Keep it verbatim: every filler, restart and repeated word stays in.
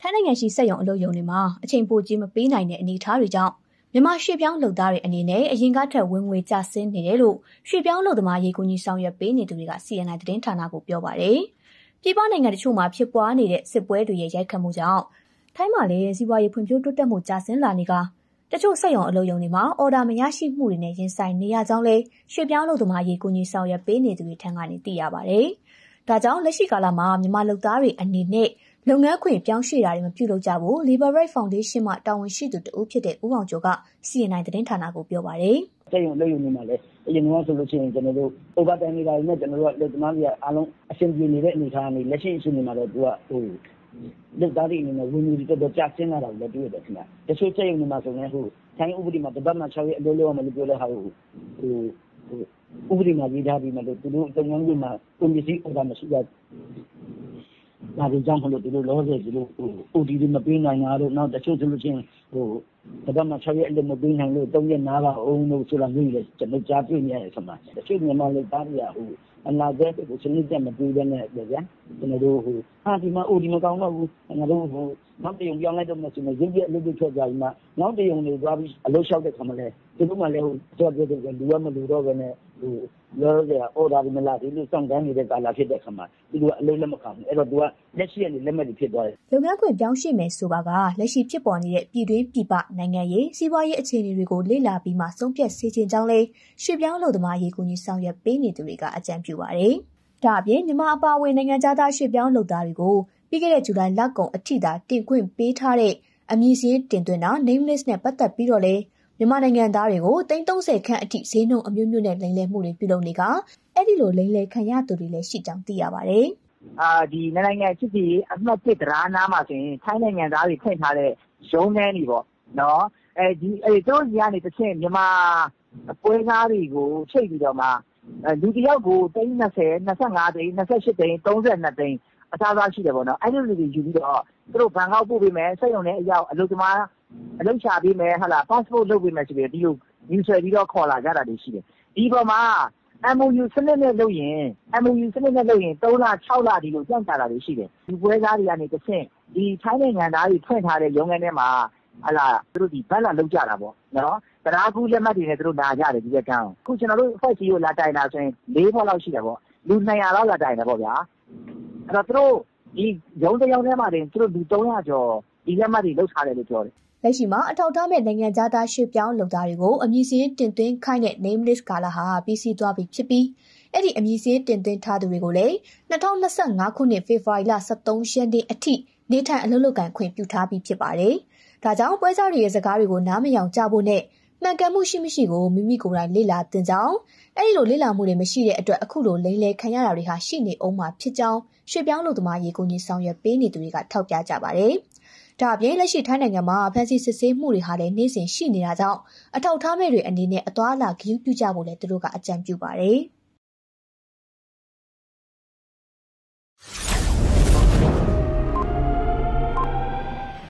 ထိုင်းနိုင်ငံရှိစက်ရုံအလုပ်ရုံတွေမှာအချိန်ပိုကြီးမပေးနိုင်တဲ့အနေအထားတွေကြောင့်မြန်မာရွှေ့ပြောင်းလုပ်သားတွေအနေနဲ့အရင်ကထက်ဝင်ငွေကျဆင်းနေတယ်လို့ရွှေ့ပြောင်းလုပ်သမားရေးကူညီဆောင်ရွက်ပေးနေသူတွေက စီ အန် အိုင် သတင်းဌာနကိုပြောပါတယ်။ပြည်ပနိုင်ငံတချို့မှာဖြစ်ပွားနေတဲ့စစ်ပွဲတွေရဲ့ရိုက်ခတ်မှုကြောင့်ထိုင်းမှာလည်းစီးပွားရေးဖွံ့ဖြိုးတိုးတက်မှုကျဆင်းလာနေကတချို့စက်ရုံအလုပ်ရုံတွေမှာအော်ဒါမရရှိမှုတွေနဲ့ရင်ဆိုင်နေရကြောင်းလည်းရွှေ့ပြောင်းလုပ်သမားရေးကူညီဆောင်ရွက်ပေးနေသူတွေထံကနေသိရပါတယ်။ဒါကြောင့်လက်ရှိကာလမှာမြန်မာလုပ်သားတွေအနေနဲ့လုပ်ငန်းခွင်ပြောင်းရွှေ့တာတွေမပြုလုပ်ကြဘူး Labor Right Foundation မှတာဝန်ရှိသူတဦးဖြစ်တဲ့ဦးအောင်ကျော်က စီ အန် အိုင် သတင်းဌာနကိုပြောပါတယ်။စက်ရုံလုပ်ရုံတွေမှာလည်းအရင်ကဆိုလို့ရှိရင်ကျွန်တော်တို့ overtime တွေနဲ့ကျွန်တော်တို့လုပ်သမားတွေအားလုံးအဆင်ပြေနေတဲ့အနေအထားနဲ့လက်ရှိအချိန်မှာတော့သူကဟိုလုပ်သားတွေအနေနဲ့ဝင်ငွေတွေတော်တော်ကျဆင်းလာတာကိုလည်းတွေ့ရတယ်ခင်ဗျ။တချို့စက်ရုံတွေမှာဆိုရင်ဟိုထိုင်းဥပဒေမှာတပတ်မှ၆ရက်အလုပ်လုပ်ရမယ်လို့ပြောတဲ့ဟာကိုဟိုဟိုဥပဒေမှာရေးထားပြီးမှလို့သူတို့လုပ်ငန်းတွေမှာကုန်ပစ္စည်း order မရှိကြဒါတွေကြောင့်မလို့သူတို့လောဆယ်သူတို့ဟို အို တီ တွေမပေးနိုင်တာတို့နောက်တချို့ဆိုလို့ချင်းဟိုတပတ်မှ၆ရက်အလုပ်မပေးနိုင်လို့၃ရက်နားပါအောင်လို့ဆိုတာမျိုးတွေကျွန်တော်ကြားတွေ့နေရတယ်ဆိုမှတချို့မြန်မာလူသားတွေကဟိုအနာဂတ်ကိုစနစ်တကျမတွေးဘဲနဲ့ဗျာကျွန်တော်တို့ဟိုဟာဒီမှာ အို တီ မကောင်းတော့ဘူးငါတို့ဟိုနောက်တရုံပြောင်းလိုက်တော့မှဆိုရင်ရုပ်ရအလုပ်တွေထွက်သွားပြီးမှနောက်တရုံတွေသွားပြီးအလုပ်လျှောက်တဲ့ခါမှလည်းသူတို့မှလည်းဟိုတော့ပြောတယ်လူကမလူတော့ဘဲနဲ့ဟိုလောဆယ်အော်ဒါတွေမလာသေးလို့စောင့်တန်းနေတဲ့ကာလဖြစ်တဲ့ခါမှာသူတို့အလုပ်လက်မခံဘူးအဲ့တော့သူကလက်ရှိကနေလက်မဲ့တွေဖြစ်သွားတယ်လုပ်ငန်းခွင်ပြောင်းရွှေ့မယ်ဆိုပါကလက်ရှိဖြစ်ပေါ်နေတဲ့ပြည်တွင်းပြည်ပနိုင်ငံရေးစီးပွားရေးအခြေအနေတွေကိုလေ့လာပြီးမှဆုံးဖြတ်စေချင်ကြောင်းလဲရွှေ့ပြောင်းလုပ်သမားရေးကူညီဆောင်ရွက်ပေးနေသူတွေကအကြံပြုပါတယ်။ဒါအပြင်မြန်မာအပါအဝင်နိုင်ငံခြားသားရွှေ့ပြောင်းလုပ်သားတွေကိုပြီးခဲ့တဲ့ဇူလိုင်လကုန်အထိသာတင်ခွင့်ပေးထားတဲ့အမည်စာရင်းတင်သွင်းတာ name list နဲ့ပတ်သက်ပြီးတော့လဲမြန်မာနိုင်ငံသားတွေကိုသိန်း၃၀ခန့်အထိဈေးနှုန်းအမျိုးမျိုးနဲ့လိမ်လည်မှုတွေပြုလုပ်နေကအဲ့ဒီလိုလိမ်လည်ခံရသူတွေလည်းရှိကြောင်းသိရပါတယ်။အာဒီနိုင်ငံချစ်စီအမှတ်၁တရားနာမှာဆိုရင်ထိုင်းနိုင်ငံသားတွေဖွင့်ထားတဲ့ရုံးခန်းတွေပေါ့နော်။အဲဒီအဲတို့ကြီးကနေတစ်ချက်မြန်မာပွဲကားတွေကိုချိန်ပြီးတော့မှလူတစ်ယောက်ကိုသိန်း၂၀ ၂၅သိန်း၂၈သိန်း၃၂သိန်းအစားအစာရှိတယ်ပေါ့နော်။အဲ့ဒီလူတွေယူပြီးတော့သူတို့ဘန်ကောက်ပို့ပေးမယ်စက်ရုံနဲ့အရောက်အလုပ်သမားအလုပ်ချပေးမယ်ဟာလား passport လုပ်ပေးမယ်ဆိုပြီးဒီလိုယူဆွဲပြီးတော့ခေါ်လာကြတာတွေရှိတယ်ဒီပေါ်မှာ M O U စနစ်နဲ့လုပ်ရင် M O U စနစ်နဲ့လုပ်ရင်၃လ၆လဒီလိုကြန့်ကြာတာတွေရှိတယ်ဒီပွဲကားတွေကနေတစ်ဆင့်ဒီထိုင်းနိုင်ငံသားတွေဖွင့်ထားတဲ့ရုံးခန်းထဲမှာဟာလားသူတို့ဒီဘက်လာလုပ်ကြတာပေါ့နော်တရားကူးလက်မှတ်တွေနဲ့သူတို့လာကြတယ်ဒီကကန်းအခုကျွန်တော်တို့အဖွဲ့အစည်းကိုလာတိုင်တာဆိုရင်၄ဘက်လောက်ရှိတယ်ပေါ့လူ၂၀၀လောက်လာတိုင်တယ်ပေါ့ဗျာအဲ့တော့သူတို့ဒီရုံးတစ်ရုံးထဲမှာတင်သူတို့လူ၃၀၀ကျော်ဒီလက်မှတ်တွေလုပ်ထားတယ်လို့ပြောတယ်လက်ရှိမှာအထောက်အထားမဲ့နိုင်ငံခြားသားရွှေ့ပြောင်းလုပ်သားတွေကိုအမည်စာရင်းတင်သွင်းခိုင်းတဲ့ name list ကာလဟာပြီးစီးသွားပြီဖြစ်ပြီးအဲ့ဒီအမည်စာရင်းတင်သွင်းထားသူတွေကိုလည်း၂၀၂၅ခုနှစ်ဖေဖော်ဝါရီလ၁၃ရက်နေ့အထိနေထိုင်အလုပ်လုပ်ကိုင်ခွင့်ပြုထားပြီးဖြစ်ပါတယ်။ဒါကြောင့်ပွဲစားတွေရဲ့စကားတွေကိုနားမယောင်ကြဖို့နဲ့မှန်ကန်မှုရှိမရှိကိုမိမိကိုယ်တိုင်လေ့လာသင်ကြောင်းအဲ့ဒီလိုလေ့လာမှုတွေမရှိတဲ့အတွက်အခုလိုလိမ်လည်ခံရတာတွေဟာရှိနေအောင်မှာဖြစ်ကြောင်းရွှေ့ပြောင်းလုပ်သမားရေးကူညီဆောင်ရွက်ပေးနေသူတွေကထောက်ပြကြပါတယ်။ဒါအပြင်လက်ရှိထိုင်းနိုင်ငံမှာဖမ်းဆီးစစ်ဆေးမှုတွေဟာလည်းနေ့စဉ်ရှိနေတာကြောင့်အထောက်အထားမဲ့တွေအနေနဲ့အသွားအလာဂရုပြုကြဖို့လည်းသူတို့ကအကြံပြုပါတယ်။